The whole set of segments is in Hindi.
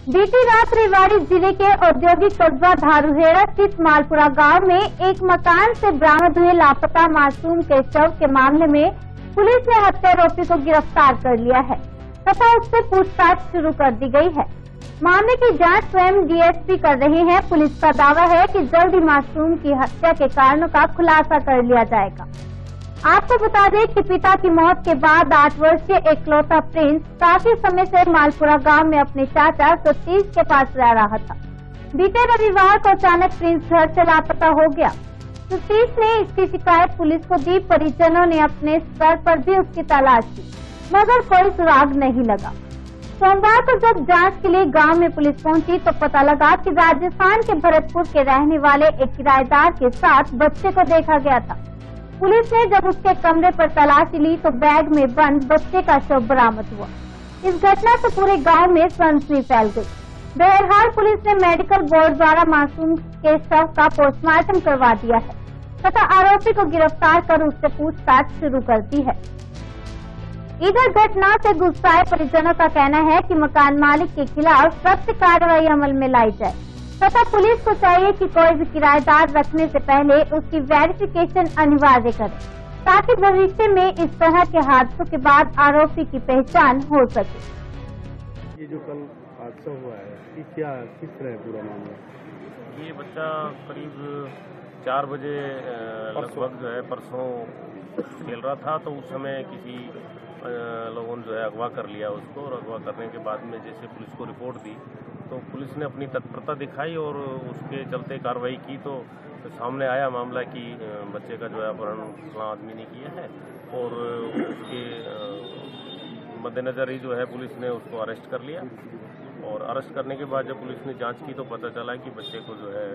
बीती रात रेवाड़ी जिले के औद्योगिक कस्बा धारूहेड़ा स्थित मालपुरा गांव में एक मकान से बरामद हुए लापता मासूम के शव के मामले में पुलिस ने हत्यारोपी को गिरफ्तार कर लिया है तथा उससे पूछताछ शुरू कर दी गई है। मामले की जांच स्वयं डीएसपी कर रहे हैं। पुलिस का दावा है कि जल्द ही मासूम की हत्या के कारणों का खुलासा कर लिया जाएगा। आपको बता दें कि पिता की मौत के बाद 8 वर्षीय एकलौता प्रिंस काफी समय से मालपुरा गांव में अपने चाचा सतीश के पास रह रहा था। बीते रविवार को अचानक प्रिंस घर से लापता हो गया। सतीश ने इसकी शिकायत पुलिस को दी। परिजनों ने अपने स्तर पर भी उसकी तलाश की मगर कोई सुराग नहीं लगा। सोमवार को जब जांच के लिए गांव में पुलिस पहुंची तो पता लगा कि राजस्थान के भरतपुर के रहने वाले एक किराएदार के साथ बच्चे को देखा गया था। पुलिस ने जब उसके कमरे पर तलाशी ली तो बैग में बंद बच्चे का शव बरामद हुआ। इस घटना से पूरे गांव में सनसनी फैल गई। बहरहाल पुलिस ने मेडिकल बोर्ड द्वारा मासूम के शव का पोस्टमार्टम करवा दिया है तथा आरोपी को गिरफ्तार कर उससे पूछताछ शुरू कर दी है। इधर घटना से गुस्साए परिजनों का कहना है कि मकान मालिक के खिलाफ सख्त कार्रवाई अमल में लाई जाए तथा पुलिस को चाहिए कि कोई भी किराएदार रखने से पहले उसकी वेरिफिकेशन अनिवार्य करे ताकि भविष्य में इस तरह के हादसों के बाद आरोपी की पहचान हो सके। ये जो कल हादसा हुआ है कि क्या किस तरह पूरा मामला? ये बच्चा करीब 4 बजे लगभग जो है परसों खेल रहा था तो उस समय किसी लोगों ने जो है अगवा कर लिया उसको, और अगवा करने के बाद में जैसे पुलिस को रिपोर्ट दी तो पुलिस ने अपनी तत्परता दिखाई और उसके चलते कार्रवाई की तो सामने आया मामला कि बच्चे का जो है अपहरण फलां आदमी ने किया है और उसके मद्देनजर ही जो है पुलिस ने उसको अरेस्ट कर लिया। और अरेस्ट करने के बाद जब पुलिस ने जांच की तो पता चला कि बच्चे को जो है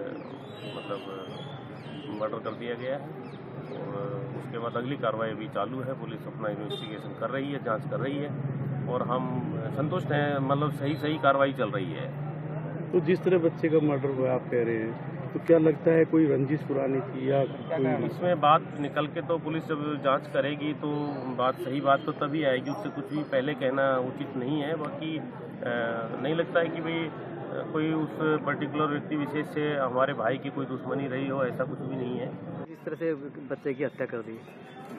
मतलब मर्डर कर दिया गया है। और उसके बाद अगली कार्रवाई अभी चालू है। पुलिस अपना इन्वेस्टिगेशन कर रही है, जांच कर रही है और हम संतुष्ट हैं, मतलब सही कार्रवाई चल रही है। तो जिस तरह बच्चे का मर्डर हुआ आप कह रहे हैं तो क्या लगता है कोई रंजिश पुरानी थी या कोई? इसमें बात निकल के तो पुलिस जब जांच करेगी तो सही बात तो तभी आएगी। उससे कुछ भी पहले कहना उचित नहीं है। बाकी नहीं लगता है कि भाई कोई उस पर्टिकुलर व्यक्ति विशेष से हमारे भाई की कोई दुश्मनी रही हो, ऐसा कुछ भी नहीं है। इस तरह से बच्चे की हत्या कर दी।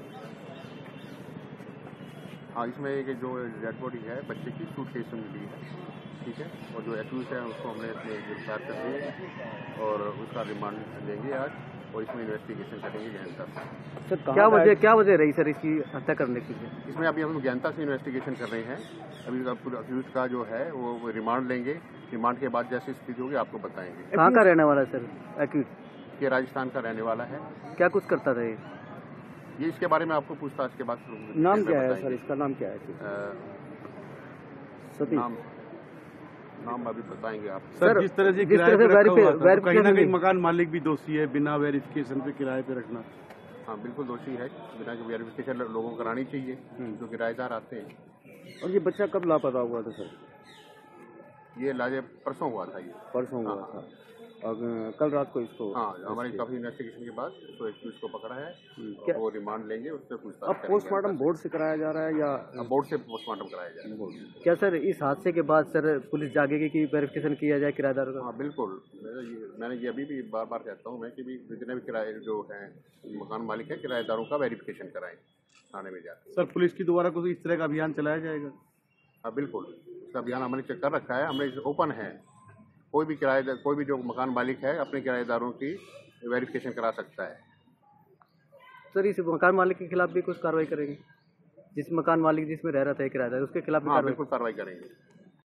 हाँ, इसमें एक जो डेड बॉडी है बच्चे की सूटकेस में मिली है, ठीक है। और जो एक्यूज है उसको हमने गिरफ्तार कर दिए और उसका रिमांड लेंगे आज और इसमें इन्वेस्टिगेशन करेंगे गहनता से। सर क्या वजह रही सर इसकी हत्या करने की? इसमें अभी हम गहनता से इन्वेस्टिगेशन कर रहे हैं। अभी एक्यूज का जो है वो रिमांड लेंगे। रिमांड के बाद जैसी स्थिति होगी आपको बताएंगे। कहाँ का रहने वाला है सर एक्यूज? ये राजस्थान का रहने वाला है। क्या कुछ करता था ये इसके बारे में आपको पूछताछ के बाद नाम क्या है सर? इसका नाम क्या है? नाम अभी बताएंगे आप। सर जिस तरह से किराए पे रखा हुआ था, कहीं ना कहीं मकान मालिक भी दोषी है बिना वेरिफिकेशन पे किराए पे रखना। हाँ बिल्कुल दोषी है। बिना वेरिफिकेशन लोगों को करानी चाहिए जो किराएदार आते हैं। और ये बच्चा कब लापता हुआ था सर? ये लाजे परसों हुआ था। ये परसों हुआ था और कल रात को इसको हमारी काफी इन्वेस्टिगेशन के बाद तो इसको पकड़ा है। क्या वो रिमांड लेंगे, उससे पूछताछ। अब पोस्टमार्टम बोर्ड से कराया जा रहा है या बोर्ड से पोस्टमार्टम कराया जाएगा? क्या सर इस हादसे के बाद सर पुलिस जागेगी कि वेरिफिकेशन किया जाए किराएदार का? हाँ बिल्कुल। मैंने ये अभी भी बार बार कहता हूँ मैं कि भी जितने भी किराए जो है मकान मालिक है किराएदारों का वेरिफिकेशन कराएं थाने में जाकर। सर पुलिस की दोबारा कुछ इस तरह का अभियान चलाया जाएगा? हाँ बिल्कुल, इसका अभियान हमने चेक कर रखा है। हमने ओपन है, कोई भी किराएदार कोई भी जो मकान मालिक है अपने किराएदारों की वेरिफिकेशन करा सकता है। सर इस मकान मालिक के खिलाफ भी कुछ कार्रवाई करेंगे? जिस मकान मालिक जिसमें रह रहा था किराएदार उसके खिलाफ भी? हाँ बिल्कुल कार्रवाई करेंगे।